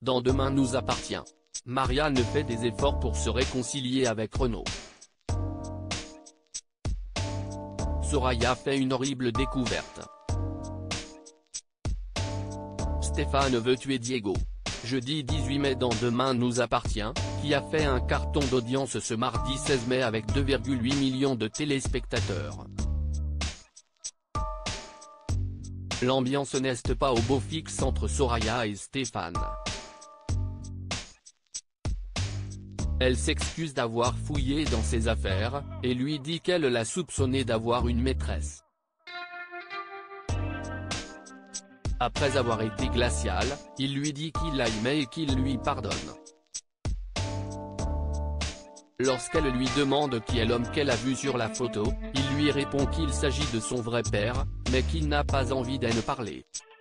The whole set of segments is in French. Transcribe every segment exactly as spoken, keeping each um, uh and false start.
Dans Demain nous appartient, Marianne fait des efforts pour se réconcilier avec Renaud. Soraya fait une horrible découverte. Stéphane veut tuer Diego. Jeudi dix-huit mai dans Demain nous appartient, qui a fait un carton d'audience ce mardi seize mai avec deux virgule huit millions de téléspectateurs. L'ambiance n'est pas au beau fixe entre Soraya et Stéphane. Elle s'excuse d'avoir fouillé dans ses affaires, et lui dit qu'elle l'a soupçonné d'avoir une maîtresse. Après avoir été glacial, il lui dit qu'il la aimait et qu'il lui pardonne. Lorsqu'elle lui demande qui est l'homme qu'elle a vu sur la photo, il lui répond qu'il s'agit de son vrai père, mais qu'il n'a pas envie d'en parler.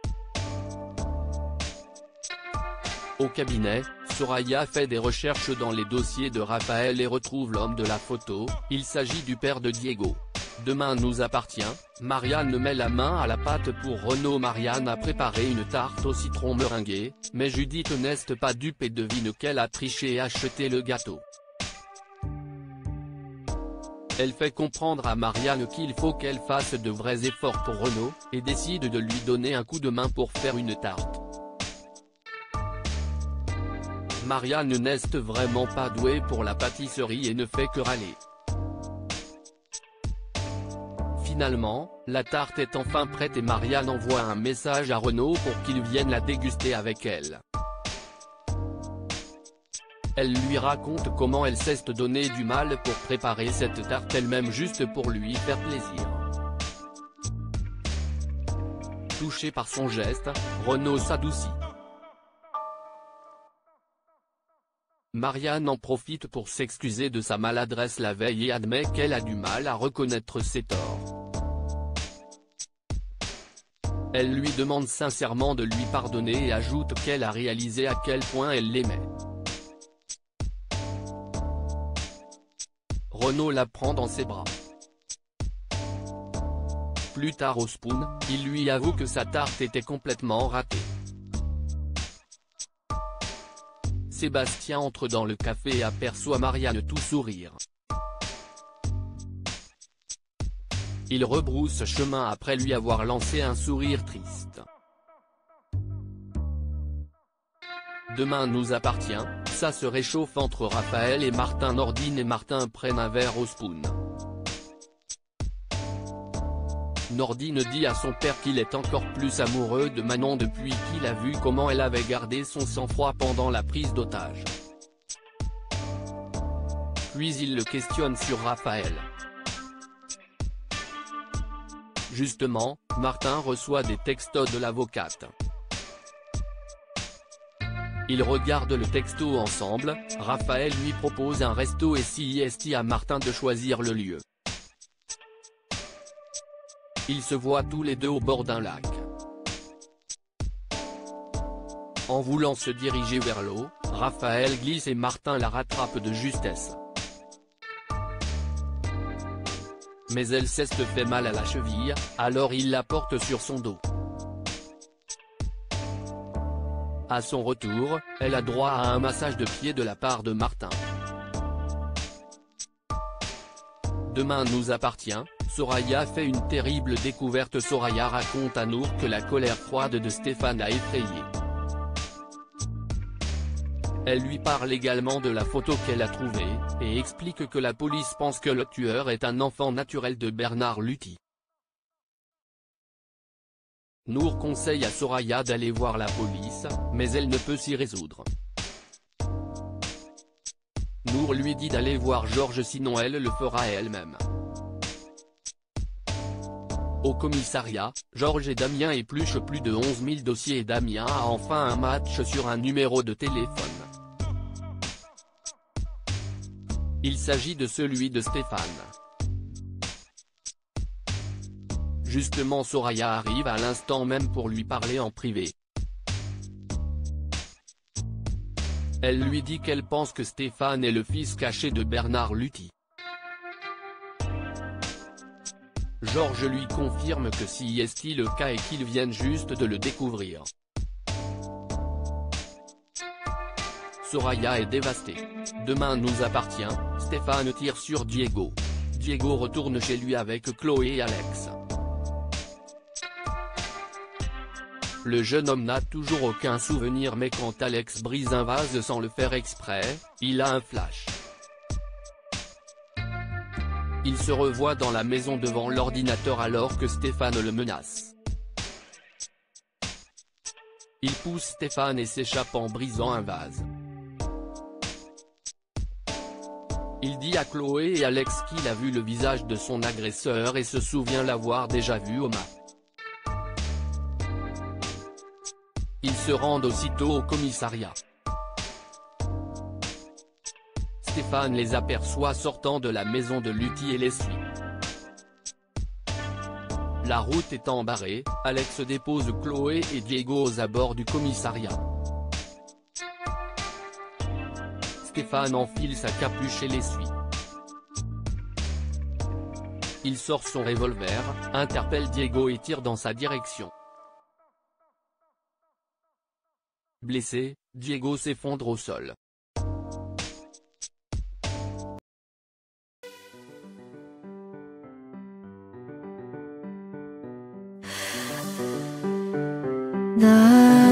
Au cabinet, Soraya fait des recherches dans les dossiers de Raphaël et retrouve l'homme de la photo, il s'agit du père de Diego. Demain nous appartient, Marianne met la main à la pâte pour Renaud. Marianne a préparé une tarte au citron meringuée, mais Judith n'est pas dupe et devine qu'elle a triché et acheté le gâteau. Elle fait comprendre à Marianne qu'il faut qu'elle fasse de vrais efforts pour Renaud, et décide de lui donner un coup de main pour faire une tarte. Marianne n'est vraiment pas douée pour la pâtisserie et ne fait que râler. Finalement, la tarte est enfin prête et Marianne envoie un message à Renaud pour qu'il vienne la déguster avec elle. Elle lui raconte comment elle s'est donné du mal pour préparer cette tarte elle-même juste pour lui faire plaisir. Touché par son geste, Renaud s'adoucit. Marianne en profite pour s'excuser de sa maladresse la veille et admet qu'elle a du mal à reconnaître ses torts. Elle lui demande sincèrement de lui pardonner et ajoute qu'elle a réalisé à quel point elle l'aimait. Renaud la prend dans ses bras. Plus tard au Spoon, il lui avoue que sa tarte était complètement ratée. Sébastien entre dans le café et aperçoit Marianne tout sourire. Il rebrousse chemin après lui avoir lancé un sourire triste. Demain nous appartient, ça se réchauffe entre Raphaël et Martin. Nordine et Martin prennent un verre au Spoon. Nordine dit à son père qu'il est encore plus amoureux de Manon depuis qu'il a vu comment elle avait gardé son sang-froid pendant la prise d'otage. Puis il le questionne sur Raphaël. Justement, Martin reçoit des textos de l'avocate. Ils regardent le texto ensemble, Raphaël lui propose un resto et sieste à Martin de choisir le lieu. Ils se voient tous les deux au bord d'un lac. En voulant se diriger vers l'eau, Raphaël glisse et Martin la rattrape de justesse. Mais elle se fait mal à la cheville, alors il la porte sur son dos. À son retour, elle a droit à un massage de pied de la part de Martin. Demain nous appartient, Soraya fait une terrible découverte. Soraya raconte à Nour que la colère froide de Stéphane a effrayé. Elle lui parle également de la photo qu'elle a trouvée, et explique que la police pense que le tueur est un enfant naturel de Bernard Luthi. Nour conseille à Soraya d'aller voir la police, mais elle ne peut s'y résoudre. Nour lui dit d'aller voir Georges sinon elle le fera elle-même. Au commissariat, Georges et Damien épluchent plus de onze mille dossiers et Damien a enfin un match sur un numéro de téléphone. Il s'agit de celui de Stéphane. Justement Soraya arrive à l'instant même pour lui parler en privé. Elle lui dit qu'elle pense que Stéphane est le fils caché de Bernard Luthi. Georges lui confirme que si est le cas et qu'ils viennent juste de le découvrir. Soraya est dévastée. Demain nous appartient, Stéphane tire sur Diego. Diego retourne chez lui avec Chloé et Alex. Le jeune homme n'a toujours aucun souvenir, mais quand Alex brise un vase sans le faire exprès, il a un flash. Il se revoit dans la maison devant l'ordinateur alors que Stéphane le menace. Il pousse Stéphane et s'échappe en brisant un vase. Il dit à Chloé et Alex qu'il a vu le visage de son agresseur et se souvient l'avoir déjà vu au mat. Ils se rendent aussitôt au commissariat. Stéphane les aperçoit sortant de la maison de Lutti et les suit. La route étant barrée, Alex dépose Chloé et Diego aux abords du commissariat. Stéphane enfile sa capuche et les suit. Il sort son revolver, interpelle Diego et tire dans sa direction. Blessé, Diego s'effondre au sol. 나